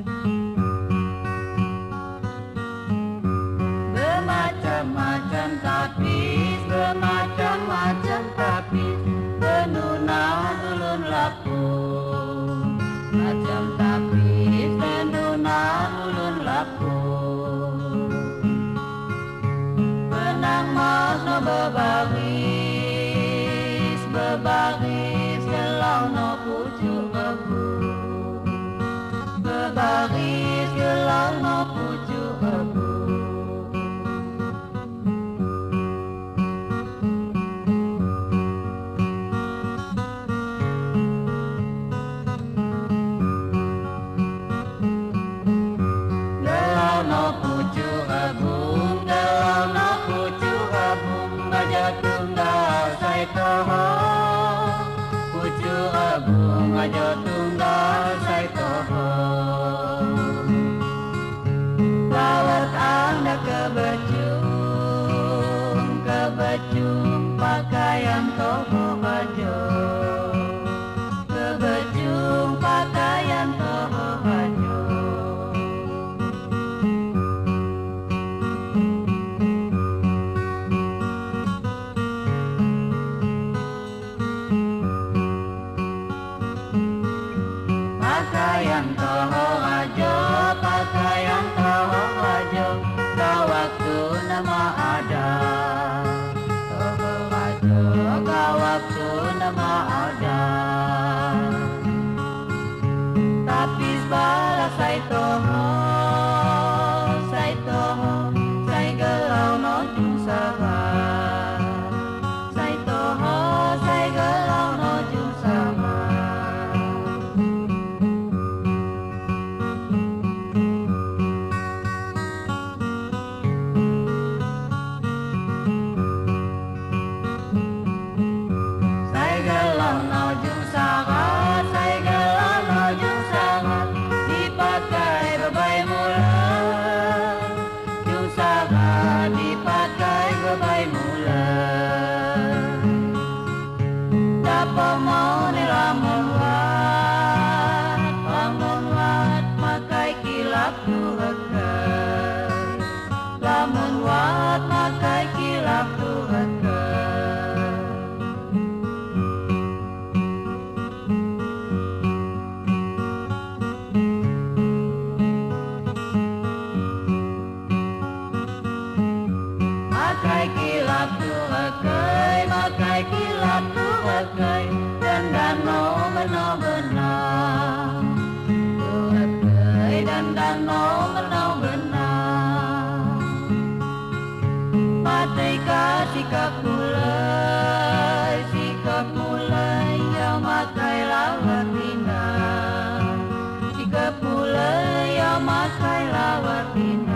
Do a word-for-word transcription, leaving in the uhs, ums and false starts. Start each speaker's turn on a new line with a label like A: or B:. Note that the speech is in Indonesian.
A: Bermacam-macam tapis, bermacam-macam tapis, penuna ulun lapung. Macam tapis penuna ulun lapung. Benang mas no bebaris, bebaris gelau no pucuk abu. Bebaris gelau no pucuk abu. Gelau no pucuk abung, gelau no pucuk abung, aja tunggal sai toho. Pucuk abung aja tunggal sai toho. Lawat anda ke becung, ke becung pakaian toho aja. Ke becung pakaian toho aja. Pakaian toho aja, pakaian toho aja, kau waktu nama ada. Toho aja, kau waktu nama ada. Tapi sebala sai toho, sai toho, sai gelau no jung saha. Sai toho, sai gelau no jung saha. Sai gelau no jung saha, sai gelau no jung saha, dipakai bebai mula. Jung saha dipakai bebai mula. Dapa mau ni lamun wat, lamun wat makai kilap tuhakai. Lamun wat makai kilap tuhakai. Makai kilap tuhakai, makai kilap tuhakai, dan dano meno benang. Tuhakai dan dano meno benang. Matai ka sikap mulai, sikap mulai yang makai lawat tina. Sikap mulai yang makai lawat tina.